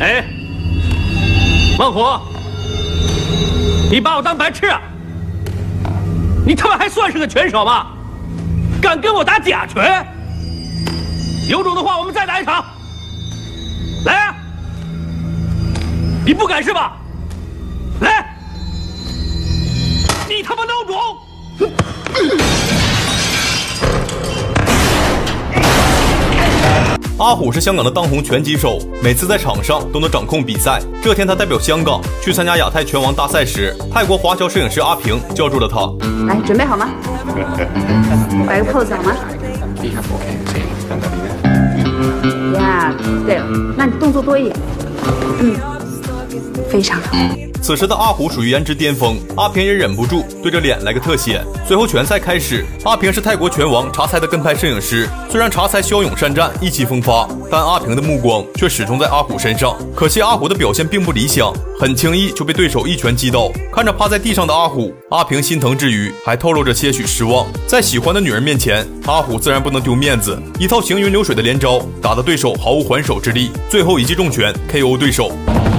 哎，孟虎，你把我当白痴啊？你他妈还算是个拳手吗？敢跟我打假拳？有种的话，我们再打一场。来啊！你不敢是吧？来！你他妈孬种！ 阿虎是香港的当红拳击手，每次在场上都能掌控比赛。这天，他代表香港去参加亚太拳王大赛时，泰国华侨摄影师阿平叫住了他。 来，准备好吗？摆个 pose 好吗？呀，对了，那你动作多一点。非常好。 此时的阿虎属于颜值巅峰，阿平也忍不住对着脸来个特写。随后拳赛开始，阿平是泰国拳王查才的跟拍摄影师。虽然查才骁勇善战，意气风发，但阿平的目光却始终在阿虎身上。可惜阿虎的表现并不理想，很轻易就被对手一拳击倒。看着趴在地上的阿虎，阿平心疼之余还透露着些许失望。在喜欢的女人面前，阿虎自然不能丢面子，一套行云流水的连招打得对手毫无还手之力，最后一记重拳 KO 对手。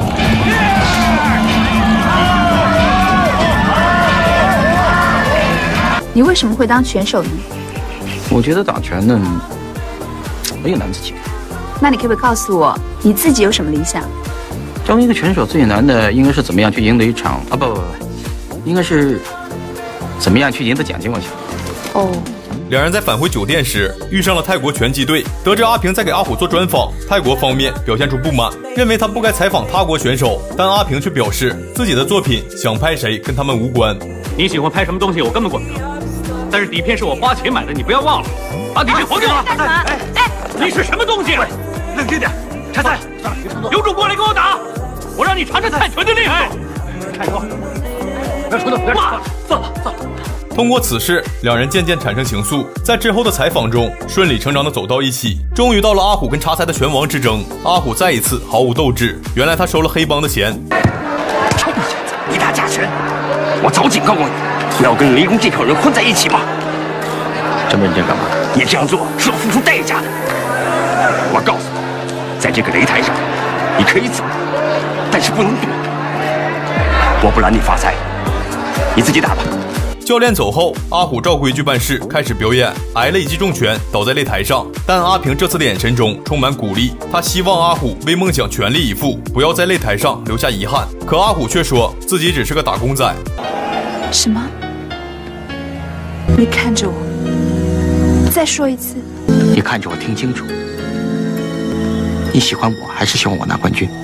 你为什么会当拳手呢？ 我觉得打拳呢，没有难自己。 那你可不可以告诉我，你自己有什么理想？ 当一个拳手最难的应该是怎么样去赢得一场不，应该是怎么样去赢得奖金。我想。 哦。 两人在返回酒店时遇上了泰国拳击队，得知阿平在给阿虎做专访，泰国方面表现出不满，认为他不该采访他国选手，但阿平却表示自己的作品想拍谁跟他们无关。 你喜欢拍什么东西我根本管不着，但是底片是我花钱买的，你不要忘了，把底片还给我。哎，你是什么东西？冷静点，查菜，有种过来跟我打，我让你尝尝泰拳的厉害。看说，不要冲动，不要骂，算了。 通过此事，两人渐渐产生情愫，在之后的采访中顺理成章地走到一起。终于到了阿虎跟查才的拳王之争，阿虎再一次毫无斗志，原来他收了黑帮的钱。 臭小子，你打假拳，我早警告过你，不要跟雷公这票人混在一起嘛。 这么认真干嘛？ 你这样做是要付出代价的。我告诉你，在这个擂台上，你可以走，但是不能躲。我不拦你发财，你自己打吧。 教练走后，阿虎照规矩办事，开始表演，挨了一记重拳，倒在擂台上。但阿平这次的眼神中充满鼓励，他希望阿虎为梦想全力以赴，不要在擂台上留下遗憾。可阿虎却说自己只是个打工仔。 什么？你看着我，再说一次。 你看着我，听清楚。你喜欢我还是希望我拿冠军？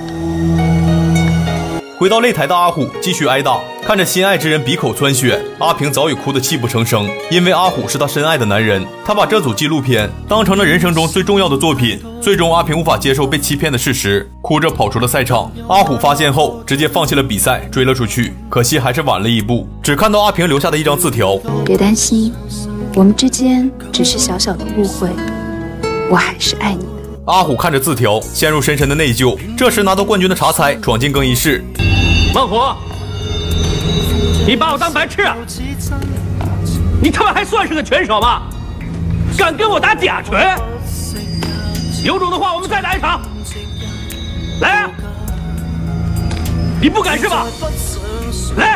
回到擂台的阿虎继续挨打，看着心爱之人鼻口窜血，阿平早已哭得泣不成声。因为阿虎是他深爱的男人，他把这组纪录片当成了人生中最重要的作品。最终阿平无法接受被欺骗的事实，哭着跑出了赛场。阿虎发现后直接放弃了比赛，追了出去，可惜还是晚了一步，只看到阿平留下的一张字条： 别担心，我们之间只是小小的误会，我还是爱你的。 阿虎看着字条，陷入深深的内疚。这时拿到冠军的查才闯进更衣室。 孟虎，你把我当白痴啊？你他妈还算是个拳手吗？敢跟我打假拳？有种的话，我们再打一场。来啊！你不敢是吧？来！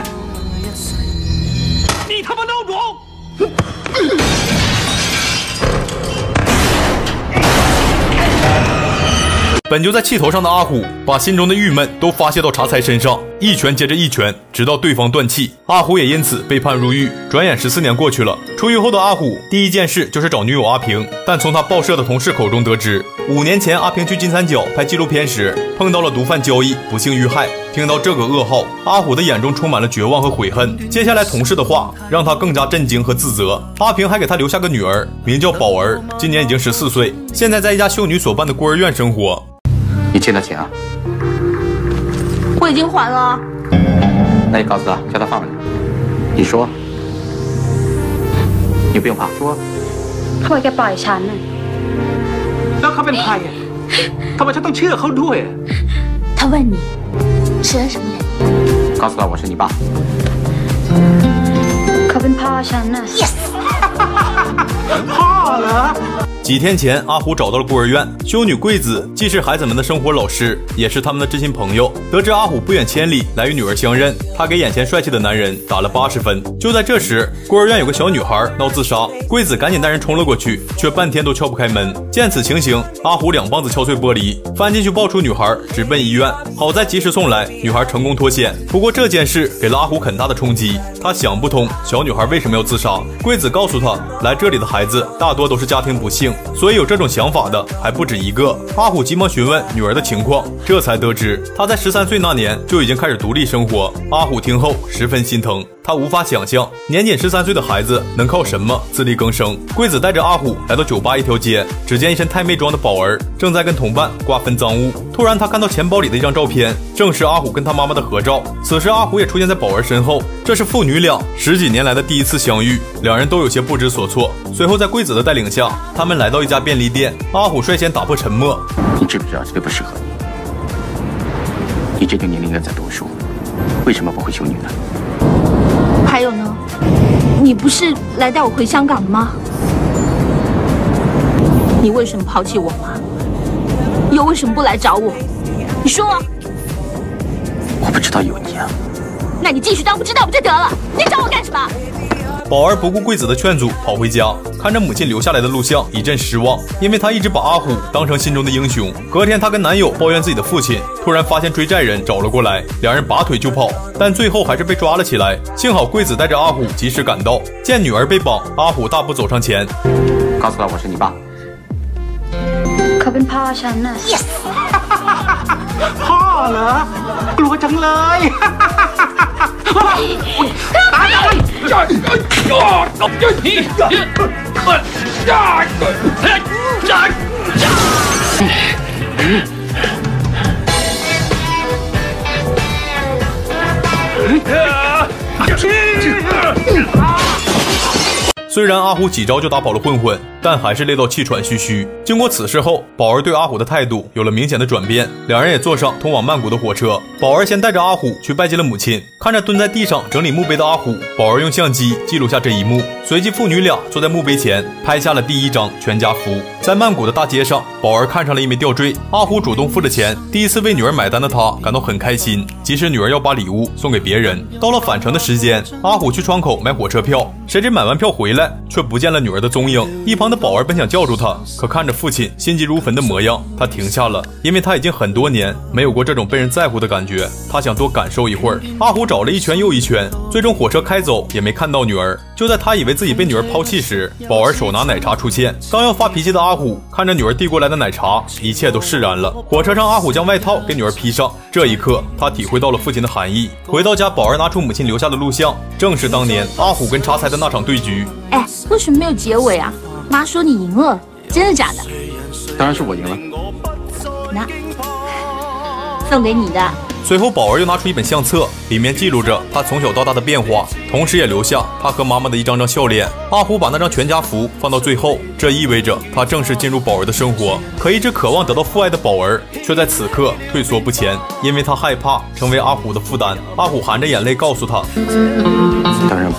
你他妈孬种！ 本就在气头上的阿虎，把心中的郁闷都发泄到查才身上，一拳接着一拳，直到对方断气。阿虎也因此被判入狱。转眼14年过去了，出狱后的阿虎第一件事就是找女友阿平，但从他报社的同事口中得知，5年前阿平去金三角拍纪录片时碰到了毒贩交易，不幸遇害。听到这个噩耗，阿虎的眼中充满了绝望和悔恨。接下来同事的话让他更加震惊和自责。阿平还给他留下个女儿，名叫宝儿，今年已经14岁，现在在一家修女所办的孤儿院生活。 你欠他钱啊？ 我已经还了。 那你告诉他，叫他放了你。你说，你不用怕，说。 เขาบอกแกปล่อยฉันน่ะแล้วเขาเป็นใครอ่ะทำไมฉันต้องเชื่อเขาด้วย他问你是恩什么人？ 告诉他我是你爸。 เขาเป็นพ่อฉันน่ะพ่อเหรอ几天前，阿虎找到了孤儿院，修女桂子既是孩子们的生活老师，也是他们的知心朋友。得知阿虎不远千里来与女儿相认，他给眼前帅气的男人打了80分。就在这时，孤儿院有个小女孩闹自杀，桂子赶紧带人冲了过去，却半天都撬不开门。见此情形，阿虎2棒子敲碎玻璃，翻进去抱出女孩，直奔医院。好在及时送来，女孩成功脱险。不过这件事给了阿虎很大的冲击，他想不通小女孩为什么要自杀。桂子告诉他，来这里的孩子大多都是家庭不幸，所以有这种想法的还不止一个。阿虎急忙询问女儿的情况，这才得知她在13岁那年就已经开始独立生活。阿虎听后十分心疼，他无法想象年仅13岁的孩子能靠什么自力更生。桂子带着阿虎来到酒吧一条街，只见一身太妹装的宝儿正在跟同伴瓜分赃物。突然他看到钱包里的一张照片，正是阿虎跟他妈妈的合照。此时阿虎也出现在宝儿身后，这是父女俩10几年来的第一次相遇，两人都有些不知所措。随后在桂子的带领下，他们来到一家便利店，阿虎率先打破沉默。 你知不知道这个不适合你？你这个年龄应该在读书，为什么不会修女呢？ 还有呢？你不是来带我回香港的吗？你为什么抛弃我吗？又为什么不来找我？你说啊！ 我不知道有你啊。 那你继续当不知道不就得了？你找我干什么？ 宝儿不顾桂子的劝阻，跑回家，看着母亲留下来的录像，一阵失望，因为她一直把阿虎当成心中的英雄。隔天，她跟男友抱怨自己的父亲，突然发现追债人找了过来，两人拔腿就跑，但最后还是被抓了起来。幸好桂子带着阿虎及时赶到，见女儿被绑，阿虎大步走上前， 告诉他我是你爸。 เขาเป็นพ่อฉันน่ะ Yes พ่อเหรอกลัวจังเลยตาย虽然阿虎几招就打跑了混混，但还是累到气喘吁吁。经过此事后，宝儿对阿虎的态度有了明显的转变，两人也坐上通往曼谷的火车。宝儿先带着阿虎去拜见了母亲，看着蹲在地上整理墓碑的阿虎，宝儿用相机记录下这一幕。随即父女俩坐在墓碑前拍下了第一张全家福。在曼谷的大街上，宝儿看上了一枚吊坠，阿虎主动付了钱。第一次为女儿买单的他感到很开心，即使女儿要把礼物送给别人。到了返程的时间，阿虎去窗口买火车票，谁知买完票回来却不见了女儿的踪影。一旁的宝儿本想叫住他，可看着父亲心急如焚的模样，他停下了，因为他已经很多年没有过这种被人在乎的感觉，他想多感受一会儿。阿虎找了一圈又一圈，最终火车开走也没看到女儿。就在他以为自己被女儿抛弃时，宝儿手拿奶茶出现，刚要发脾气的阿虎看着女儿递过来的奶茶，一切都释然了。火车上，阿虎将外套给女儿披上，这一刻他体会到了父亲的含义。回到家，宝儿拿出母亲留下的录像，正是当年阿虎跟查才的那场对局。 哎，为什么没有结尾啊？妈说你赢了，真的假的？ 当然是我赢了。 那送给你的。 随后，宝儿又拿出一本相册，里面记录着他从小到大的变化，同时也留下他和妈妈的一张张笑脸。阿虎把那张全家福放到最后，这意味着他正式进入宝儿的生活。可一直渴望得到父爱的宝儿，却在此刻退缩不前，因为他害怕成为阿虎的负担。阿虎含着眼泪告诉他：“ 当然不，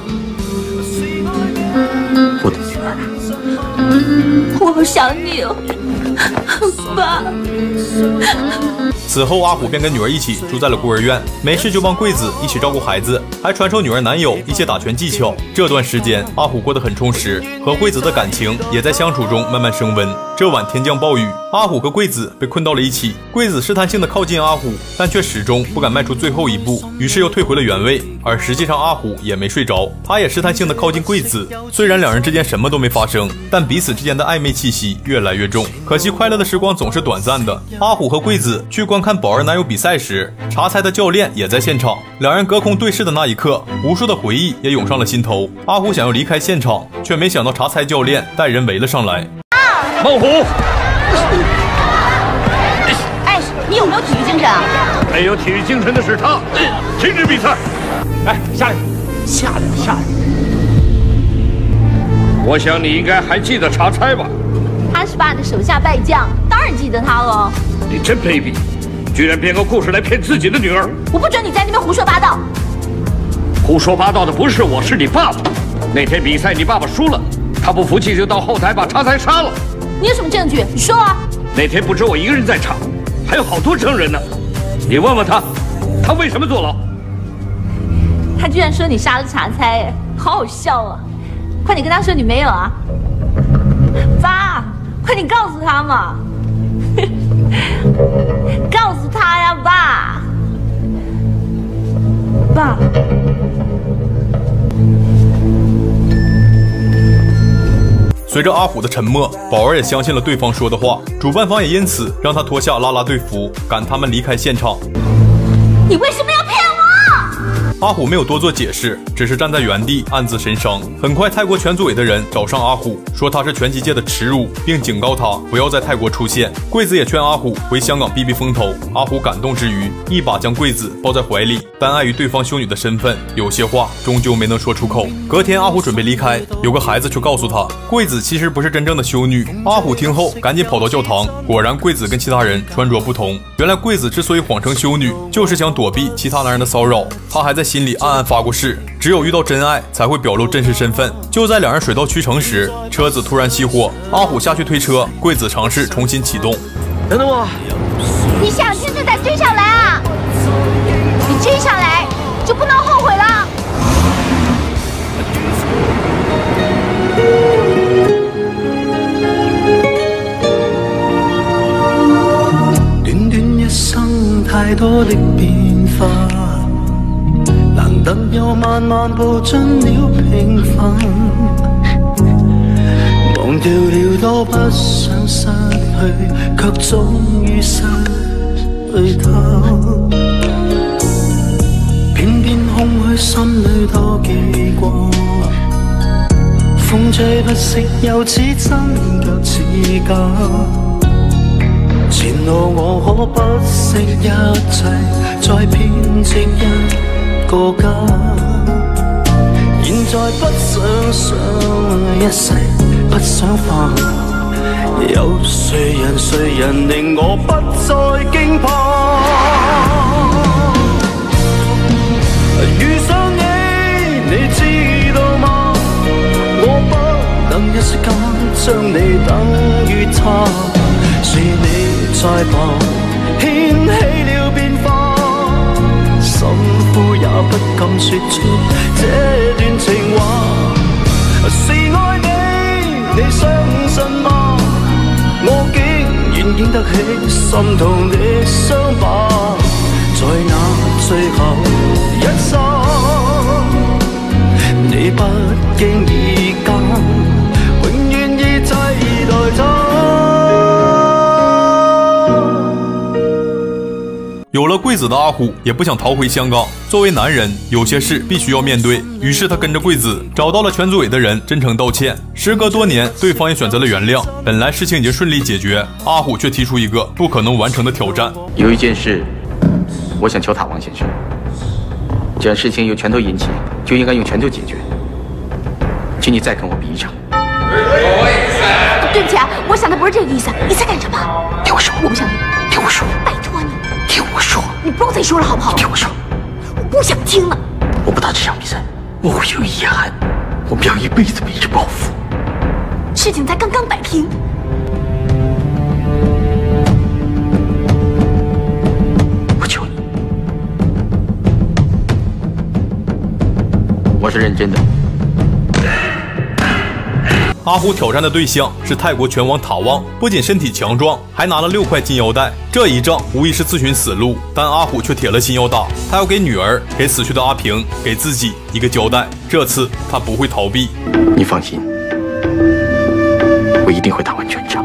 我的女儿。” 我好想你哦，爸。 此后，阿虎便跟女儿一起住在了孤儿院，没事就帮桂子一起照顾孩子，还传授女儿男友一些打拳技巧。这段时间，阿虎过得很充实，和桂子的感情也在相处中慢慢升温。这晚天降暴雨，阿虎和桂子被困到了一起。桂子试探性的靠近阿虎，但却始终不敢迈出最后一步，于是又退回了原位。而实际上，阿虎也没睡着，他也试探性的靠近桂子。虽然两人之间什么都没发生，但彼此之间的暧昧气息越来越重。可惜快乐的时光总是短暂的。阿虎和桂子去观看宝儿男友比赛时，查才的教练也在现场。两人隔空对视的那一刻，无数的回忆也涌上了心头。阿虎想要离开现场，却没想到查才教练带人围了上来。 孟虎， 哎，你有没有体育精神啊？ 没有体育精神的是他。停止比赛！来，下来，下来，下来。我想你应该还记得查才吧？ 他是爸的手下败将，当然记得他了。 你真卑鄙，居然编个故事来骗自己的女儿！ 我不准你在那边胡说八道。 胡说八道的不是我，是你爸爸。那天比赛你爸爸输了， 他不服气就到后台把茶才杀了。 你有什么证据？你说啊！ 那天不止我一个人在场，还有好多证人呢。你问问他，他为什么坐牢？ 他居然说你杀了茶猜，哎，好好笑啊！快点跟他说你没有啊！爸，快点告诉他嘛！告诉他呀，爸！爸。 随着阿虎的沉默，宝儿也相信了对方说的话，主办方也因此让他脱下啦啦队服，赶他们离开现场。 你为什么要骗我？ 阿虎没有多做解释，只是站在原地暗自神伤。很快，泰国全组委的人找上阿虎，说他是拳击界的耻辱，并警告他不要在泰国出现。贵子也劝阿虎回香港避避风头。阿虎感动之余，一把将贵子抱在怀里，但碍于对方修女的身份，有些话终究没能说出口。隔天，阿虎准备离开，有个孩子却告诉他，贵子其实不是真正的修女。阿虎听后赶紧跑到教堂，果然贵子跟其他人穿着不同。原来贵子之所以谎称修女，就是想躲避其他男人的骚扰。他还在心里暗暗发过誓，只有遇到真爱才会表露真实身份。就在两人水到渠成时，车子突然熄火，阿虎下去推车，贵子尝试重新启动。 等等我！ 你想追就得追上来啊！你追上来就不能后悔了。 短短一生，太多的變化。難得又慢慢步進了平凡，忘掉了多不想失去，卻終於失去它。偏偏空虛心裏多記掛，風吹不息又似真卻似假。前路我可不惜一切，再編織一個家，現在不想想一世，不想放。有誰人令我不再驚怕？遇上你知道嗎？我不能一時間將你等於他，是你在旁掀起了變化。心呼也不敢說出這段情話，是愛你相信嗎？我竟然經得起心痛的傷疤，在那最後一剎，你不經意間，永遠已替代他。 有了贵子的阿虎也不想逃回香港，作为男人，有些事必须要面对。于是他跟着贵子找到了全组委的人，真诚道歉。时隔多年，对方也选择了原谅。本来事情已经顺利解决，阿虎却提出一个不可能完成的挑战。 有一件事，我想求塔王先生，既然事情由拳头引起，就应该用拳头解决。请你再跟我比一场。 对不起啊，我想的不是这个意思。你在干什么？ 听我说， 我不想听。 听我说， 拜托你。 听我说， 你不用再说了好不好？ 听我说， 我不想听了。 我不打这场比赛，我会有遗憾。我们要一辈子为之报复。 事情才刚刚摆平。 我求你，我是认真的。 阿虎挑战的对象是泰国拳王塔旺，不仅身体强壮，还拿了6块金腰带。这一仗无疑是自寻死路，但阿虎却铁了心要打。他要给女儿、给死去的阿平、给自己一个交代。这次他不会逃避。 你放心，我一定会打完全场。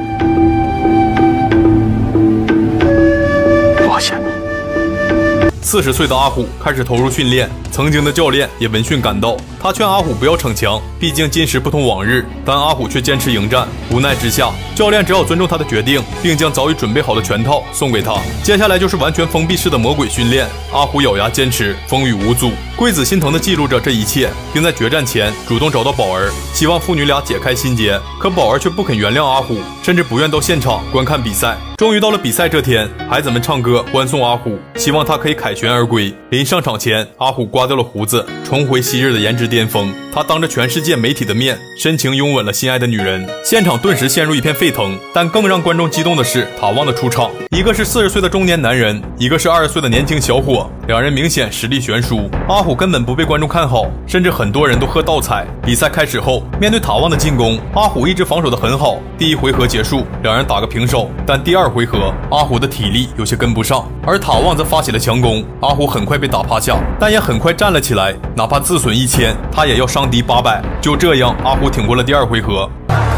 放下你。 40岁的阿虎开始投入训练，曾经的教练也闻讯赶到，他劝阿虎不要逞强，毕竟今时不同往日。但阿虎却坚持迎战，无奈之下，教练只好尊重他的决定，并将早已准备好的拳套送给他。接下来就是完全封闭式的魔鬼训练，阿虎咬牙坚持，风雨无阻。贵子心疼地记录着这一切，并在决战前主动找到宝儿，希望父女俩解开心结。可宝儿却不肯原谅阿虎，甚至不愿到现场观看比赛。终于到了比赛这天，孩子们唱歌欢送阿虎，希望他可以凯旋而归。临上场前，阿虎刮掉了胡子，重回昔日的颜值巅峰。 他当着全世界媒体的面深情拥吻了心爱的女人，现场顿时陷入一片沸腾。但更让观众激动的是塔旺的出场，一个是40岁的中年男人，一个是20岁的年轻小伙，两人明显实力悬殊。阿虎根本不被观众看好，甚至很多人都喝倒彩。比赛开始后，面对塔旺的进攻，阿虎一直防守得很好。第1回合结束，两人打个平手，但第2回合阿虎的体力有些跟不上，而塔旺则发起了强攻，阿虎很快被打趴下，但也很快站了起来，哪怕自损1000，他也要伤敌800。就这样，阿虎挺过了第2回合。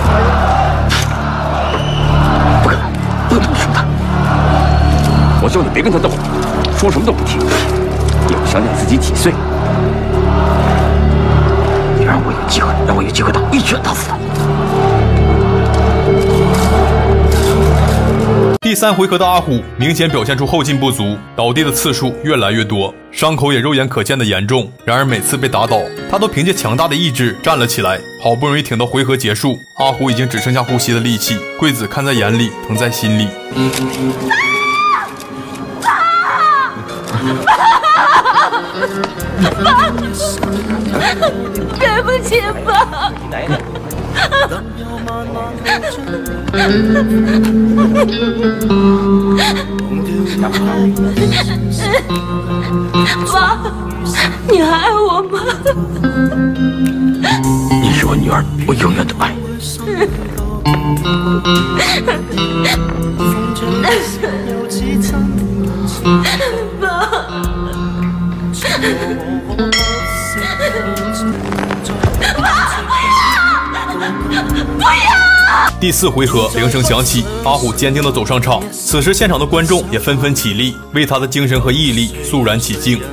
不能输他！我叫你别跟他斗，说什么都不听，也不想想自己几岁。你让我有机会打，一拳打死他！ 第3回合的阿虎明显表现出后劲不足，倒地的次数越来越多，伤口也肉眼可见的严重。然而每次被打倒，他都凭借强大的意志站了起来。好不容易挺到回合结束，阿虎已经只剩下呼吸的力气。贵子看在眼里，疼在心里。 对不起，爸。爸，你还爱我吗？ 你是我女儿，我永远都爱你。 爸。不要！ 第4回合，铃声响起，阿虎坚定地走上场。此时，现场的观众也纷纷起立，为他的精神和毅力肃然起敬。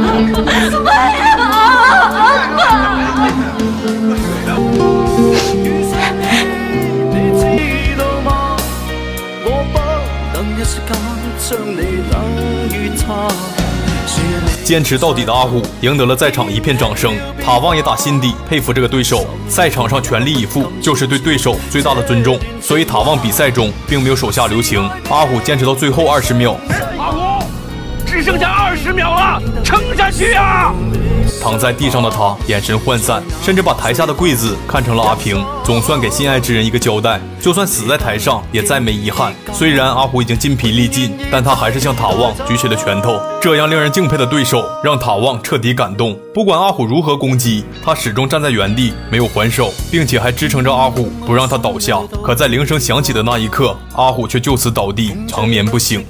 坚持到底的阿虎赢得了在场一片掌声，塔旺也打心底佩服这个对手。赛场上全力以赴就是对对手最大的尊重，所以塔旺比赛中并没有手下留情，阿虎坚持到最后20秒。 阿虎，只剩下20秒了，撑下去啊！ 躺在地上的他眼神涣散，甚至把台下的贵子看成了阿平，总算给心爱之人一个交代，就算死在台上也再没遗憾。虽然阿虎已经筋疲力尽，但他还是向塔旺举起了拳头。这样令人敬佩的对手让塔旺彻底感动，不管阿虎如何攻击，他始终站在原地没有还手，并且还支撑着阿虎不让他倒下。可在铃声响起的那一刻，阿虎却就此倒地长眠不醒。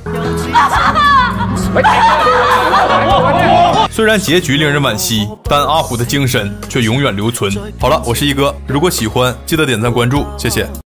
虽然结局令人惋惜，但阿虎的精神却永远留存。好了，我是一哥，如果喜欢记得点赞关注，谢谢。